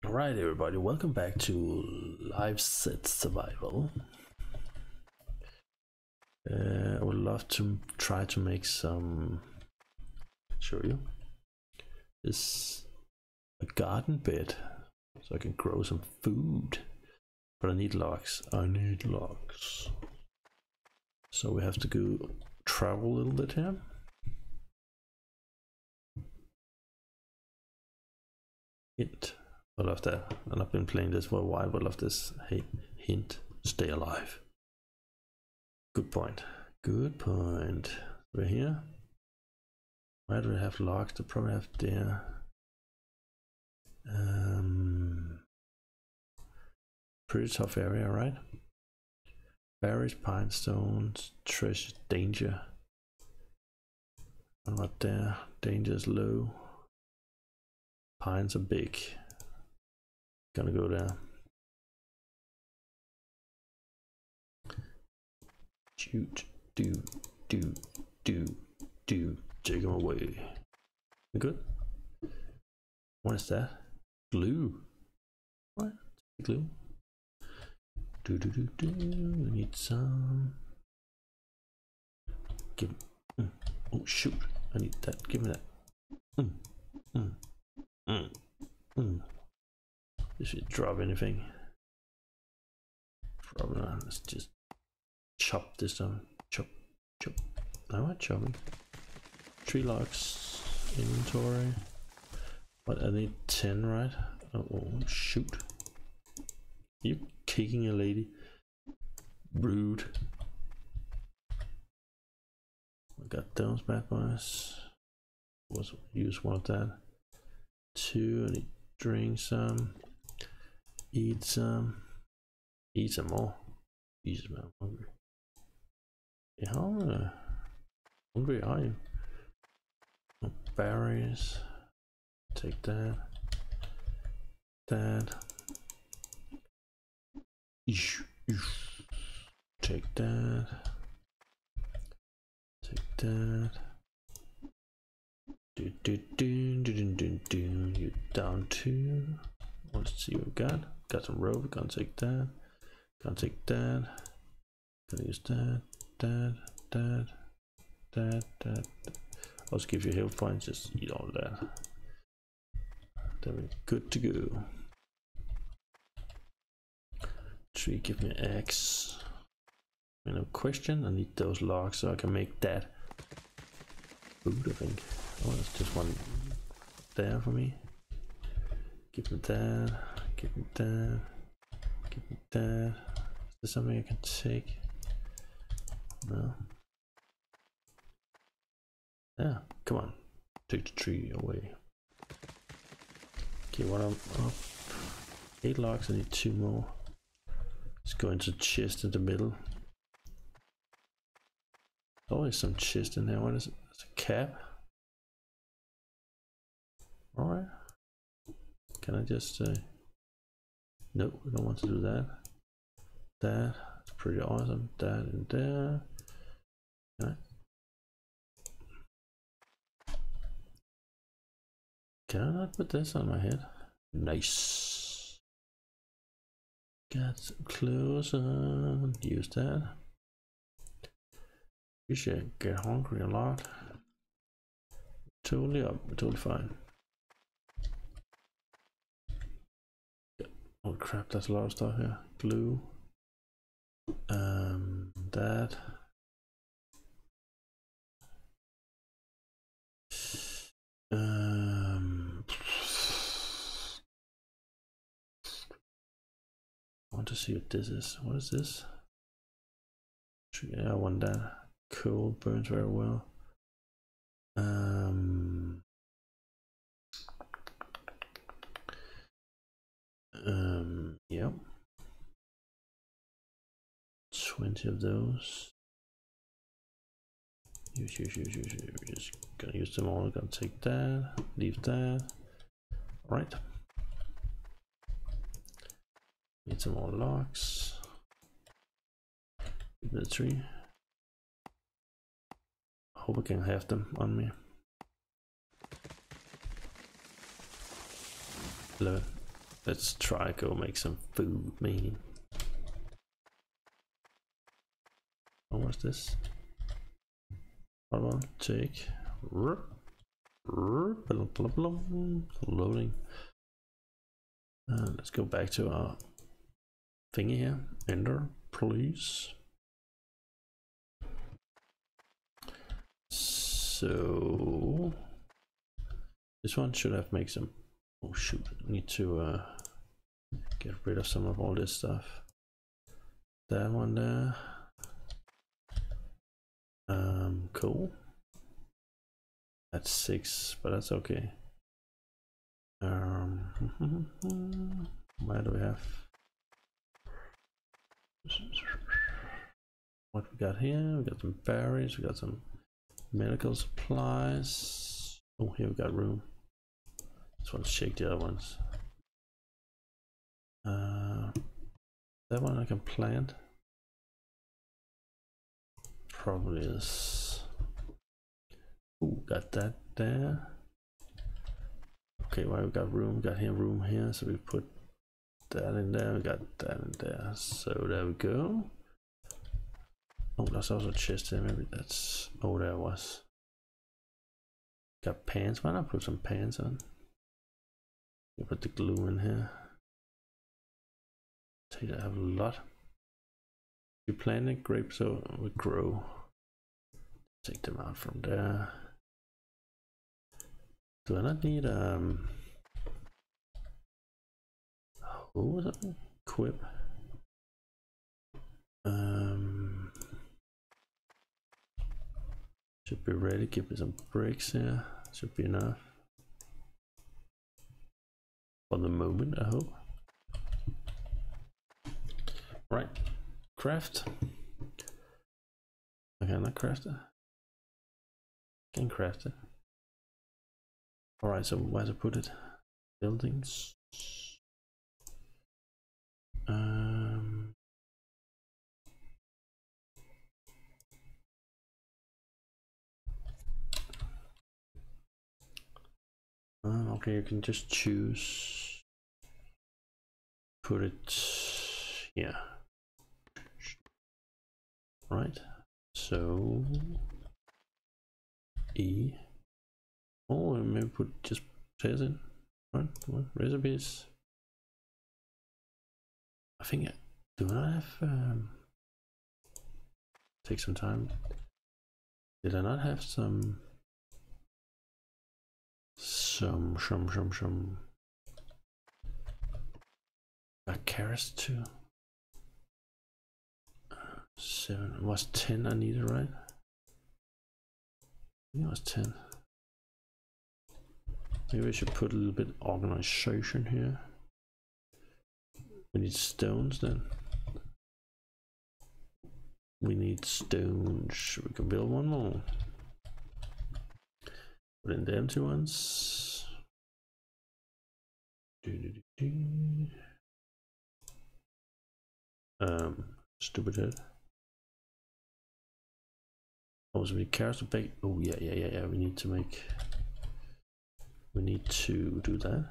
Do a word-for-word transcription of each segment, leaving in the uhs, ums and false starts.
Alright everybody, welcome back to Live Set Survival. Uh, I would love to try to make some, show you, this a garden bed so I can grow some food, but I need logs, I need logs. So we have to go travel a little bit here. Hint. I love that, and I've been playing this for a while, but I love this. Hey, hint, stay alive. Good point. Good point. We're here. Where do we have logs? To probably have there. Um, pretty tough area, right? Berries, pine stones, treasure, danger. I'm not there. Danger is low. Pines are big. Gonna go there. Shoot, do, do, do, do. Take him away. Good. What is that? Glue. What? Glue. Do do do do. We need some. Give. Mm. Oh shoot! I need that. Give me that. Mm. Mm. Mm. Mm. If you drop anything, probably not. Let's just chop this down. Chop, chop. Now I'm chopping. Tree logs, inventory. But I need ten, right? Oh, oh shoot! You kicking a lady? Rude. I got those bad boys. Was use one of that. Two. I need to drink some. Eat some. Eat some more. Jesus, man, I'm hungry. Yeah, how uh, hungry are you? Oh, berries. Take that. That. Eesh, eesh. Take that. Take that. Do do do do do do do. You down two. Let's see what we got. Got some rope, gonna take that. Gonna take that. Gonna use that, that, that, that, that. Also give you health points, just eat all that. Then we're good to go. Tree, give me an axe. No question, I need those logs so I can make that food, I think. Oh, that's just one there for me. Give me that. Give me that. Give me that. Is there something I can take? No. Yeah, come on. Take the tree away. Okay, what I'm up. Eight logs, I need two more. Let's go into chest in the middle. Always some chest in there. What is it? It's a cap. Alright. Can I just say, uh, nope, we don't want to do that. That, that's pretty awesome. That in there. Can I, can I not put this on my head? Nice. Got some clothes on. Use that. We should get hungry a lot. Totally up, totally fine. Oh crap, that's a lot of stuff here. Glue. Um, that. Um, I want to see what this is. What is this? Yeah, I want that. Coal burns very well. Um, um, yep. twenty of those. Use, use, use, use, use. We're just gonna use them all. Gonna take that, leave that. All right. Need some more logs. Give me the tree. Hope I can have them on me. Love it. let's try go make some food, man. Oh, what's this? Hold on, take. Loading. Uh, let's go back to our thingy here. Enter, please. So this one should have make some. Oh shoot! I need to uh, get rid of some of all this stuff. That one there. Um, cool. That's six, but that's okay. Um, where do we have? What we got here? We got some berries. We got some medical supplies. Oh, here we got room. This one's shake the other ones. Uh, that one I can plant. Probably is. Ooh, got that there. Okay, well, we got room. We got here room here, so we put that in there. We got that in there. So there we go. Oh, there's also a chest there. Maybe that's. Oh, there was. Got pants. Why not put some pants on? You put the glue in here. Take that. I have a lot. You plant it, grapes so we grow. Take them out from there. Do I not need um? What was it? Equip. Um, should be ready. Give me some bricks here. Should be enough for the moment, I hope. Right, craft. I cannot craft it. Can craft it. All right, so where to put it? Buildings. Um. Uh, okay, you can just choose. Put it here. Right. So E. Oh, and maybe put just potatoes in. Right. What recipes? I think I do I have um, take some time. Did I not have some some some some some got carrots too? Uh, seven it was ten I needed, right? I think it was ten. Maybe I should put a little bit of organization here. We need stones then. We need stones. We can build one more. Put in the empty ones. Do, do, do, do. Um, stupid head. Oh, so we need carrots to bake. Oh yeah, yeah, yeah, yeah. We need to make. We need to do that.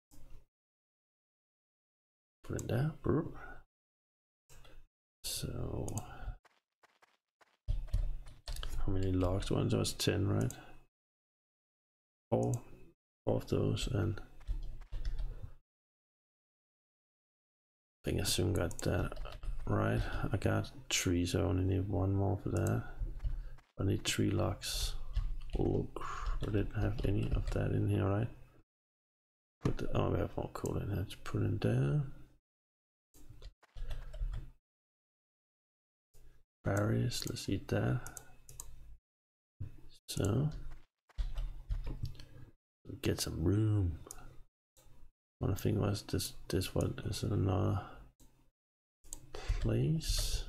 Put it there. So, how many logs? One was ten, right? Four, four of those, and I think I soon got that right. I got three, so I only need one more for that. I need three logs. Look, I didn't have any of that in here, right? Put the, oh, we have more coal in here. Let's put in there. Berries, let's eat that. So get some room. One thing was this this one is another place.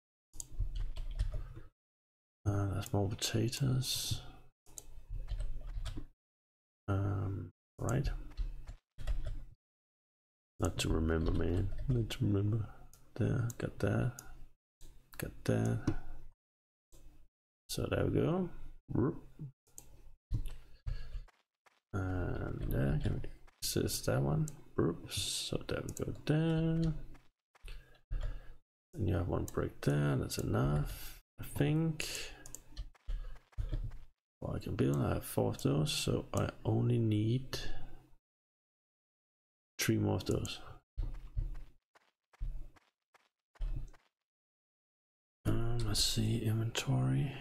Uh, that's more potatoes. Um, right. Not to remember, man. Not to remember. There, got that. Got that. So there we go. And there, can we assist that one? Oops, so that will go down. And you have one brick there, that's enough, I think. Well, I can build, I have four of those, so I only need three more of those. Um, let's see, inventory.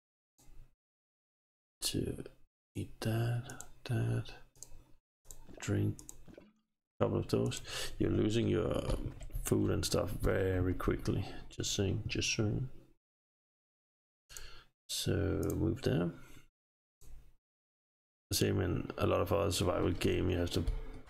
To eat that, that, drink a couple of those. You're losing your food and stuff very quickly. Just saying, just saying. So move there. Same in a lot of other survival game, you have to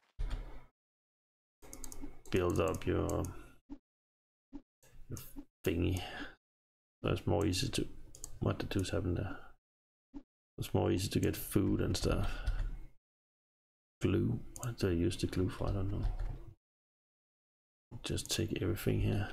build up your, your thingy. That's more easy to. What the deuce happened there? It's more easy to get food and stuff. Glue. What do I use the glue for? I don't know. Just take everything here.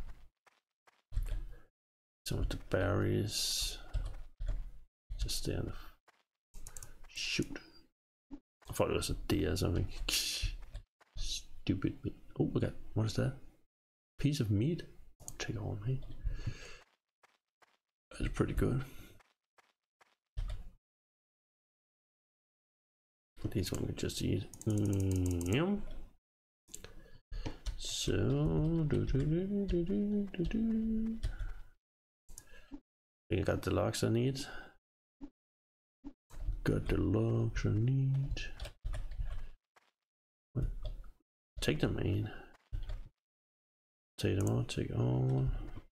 Some of the berries. Just stay on the. Shoot. I thought it was a deer or something. Stupid meat. Oh, we got. What is that? Piece of meat? Take it on me. That's pretty good. These one we just eat. Mm, yum. So do, do, do, do, do, do, do. I got the logs I need. Got the logs I need. What? Take them in. Take them out. Take all.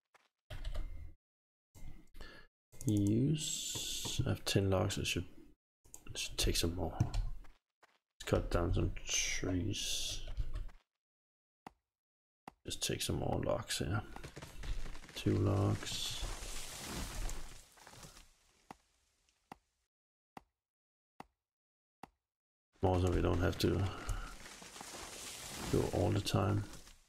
Use. I have ten logs. I should, I should take some more. Cut down some trees. Just take some more logs here. Two logs. More so we don't have to go all the time.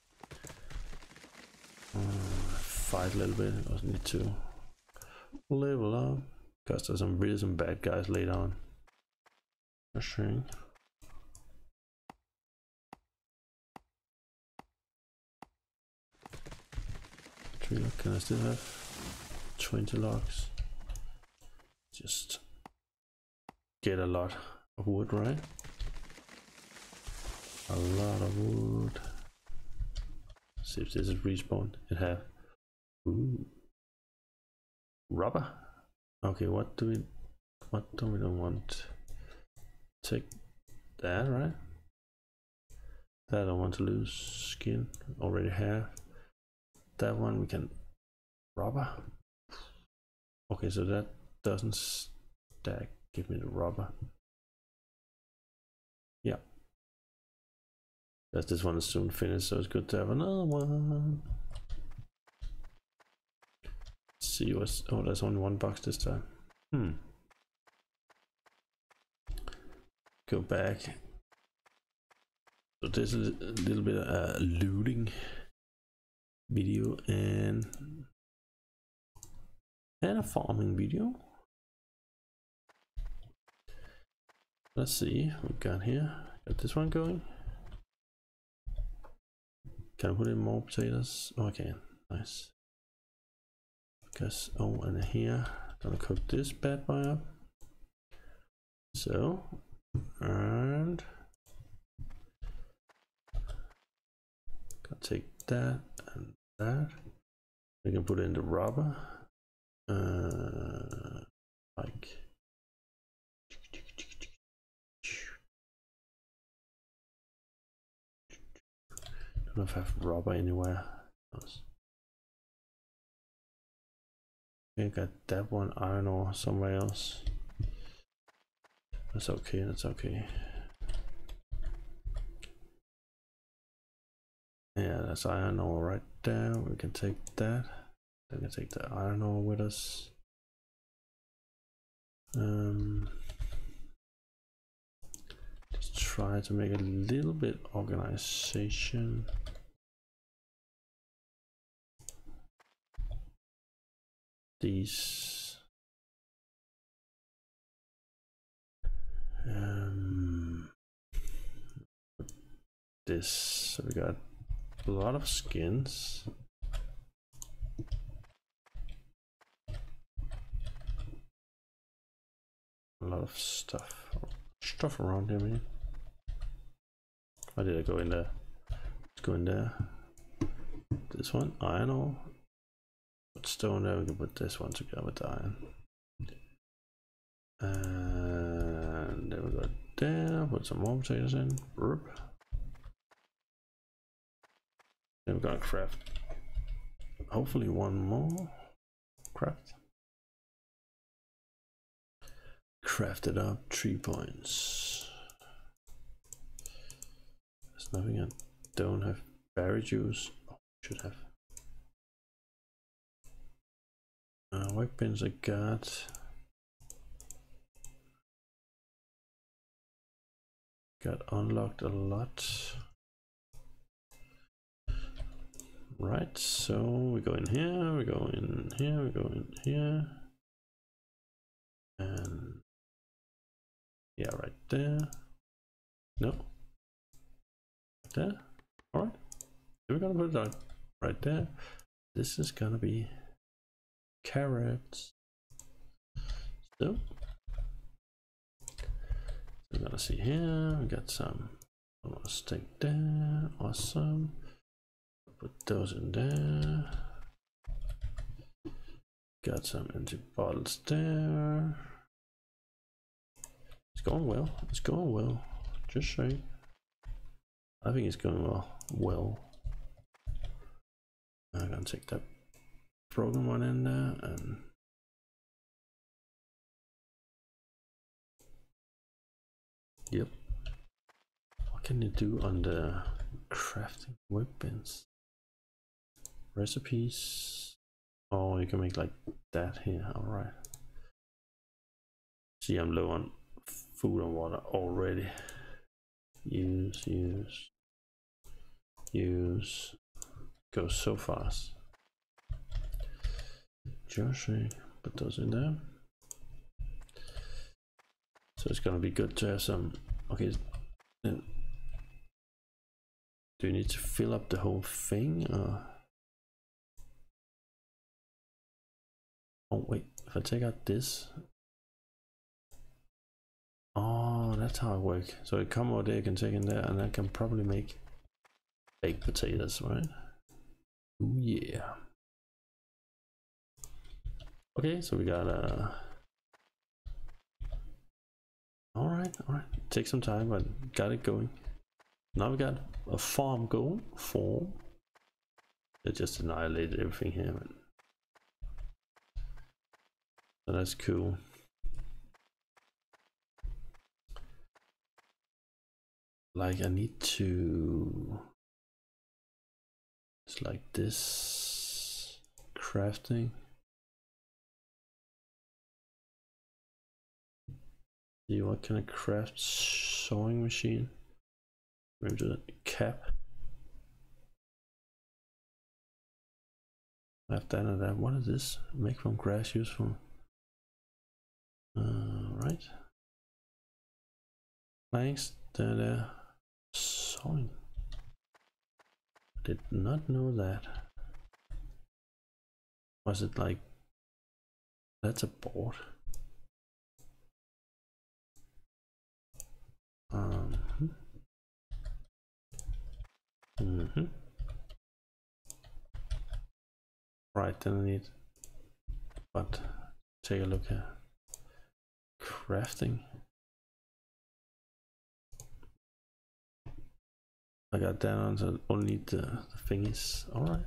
Uh, fight a little bit. I need to level up because there's some really some bad guys later on. I think. Can I still have twenty logs? Just get a lot of wood, right? A lot of wood. See if this is respawn. It have. Ooh. Rubber. Okay, what do we? What do we don't want? Take that, right? That I don't want to lose skin. Already have. That one we can rubber. Okay, so that doesn't stack. Give me the rubber. Yeah. That's this one is soon finished, so it's good to have another one. Let's see what's. Oh, there's only one box this time. Hmm. Go back. So this is a little bit of uh, looting video and and a farming video. Let's see what we got here. Got this one going. Can I put in more potatoes? Oh, I can. Nice. Because oh, and here gonna cook this bad boy up. So and gonna take that and that. We can put in the rubber. Uh, like don't know if I have rubber anywhere else. I got that one iron ore somewhere else. That's okay, that's okay. Yeah, that's iron ore right there. We can take that. We can take the iron ore with us. Um, just try to make a little bit organization. These um, this. So we got a lot of skins. A lot of stuff. Stuff around here, man. Why did I go in there? Let's go in there. This one, iron ore. Put stone there, we can put this one together with iron. And then we go there, put some more potatoes in. Then we're gonna craft hopefully one more. Craft. Craft it up, three points. There's nothing I don't have. Berry juice. Oh, should have. Uh, workbench I got. Got unlocked a lot. Right, so we go in here, we go in here, we go in here. And yeah, right there. No. Right there. Alright. We're gonna put it on right there. This is gonna be carrots. So we're gonna see here, we got some steak there, awesome. Put those in there. Got some empty bottles there. It's going well, it's going well, just saying. I think it's going well, well. I'm gonna take that broken one in there and yep. What can you do on the crafting workbench? Recipes. Oh, you can make like that here. All right. See, I'm low on food and water already. Use, use, use. Goes so fast. Joshua, put those in there. So it's gonna be good to have some. Okay, then do you need to fill up the whole thing? Or? Oh wait, if I take out this. Oh, that's how it works. So it come over there, I can take in there, and I can probably make baked potatoes, right? Ooh, yeah. Okay, so we got uh all right, all right. Take some time, but got it going. Now we got a farm going. Farm. It just annihilated everything here, man. So that's cool. Like I need to. It's like this crafting. See what can I craft? Sewing machine. Maybe do that cap. I have that and that. What is this? Make from grass useful. Uh, right. Planks. There, there. Sewing. Did not know that. Was it like? That's a board. Um. Mm-hmm. Right, then I need. But take a look at crafting. I got that on, so I only need the, the thingies. Alright.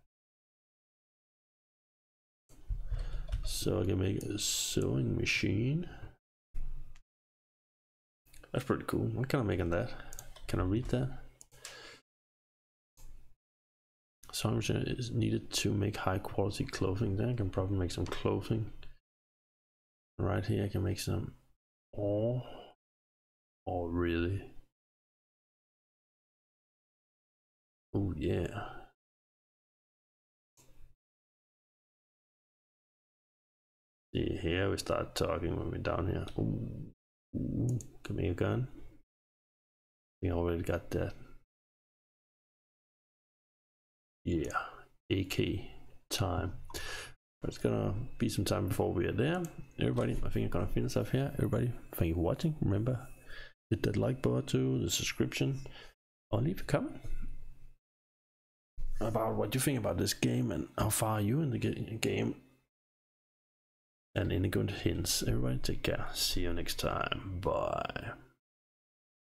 So I can make a sewing machine. That's pretty cool. What can I make on that? Can I read that? Sewing machine is needed to make high quality clothing. Then I can probably make some clothing. Right here I can make some ore. Oh really? Oh yeah. See here we start talking when we're down here. Ooh, ooh, can make a gun. We already got that. yeah, A K time. But it's gonna be some time before we are there. Everybody, I think I'm gonna finish off here. Everybody, thank you for watching. Remember, hit that like button too, the subscription, or leave a comment about what you think about this game and how far are you in the game. And any good hints. Everybody take care. See you next time. Bye.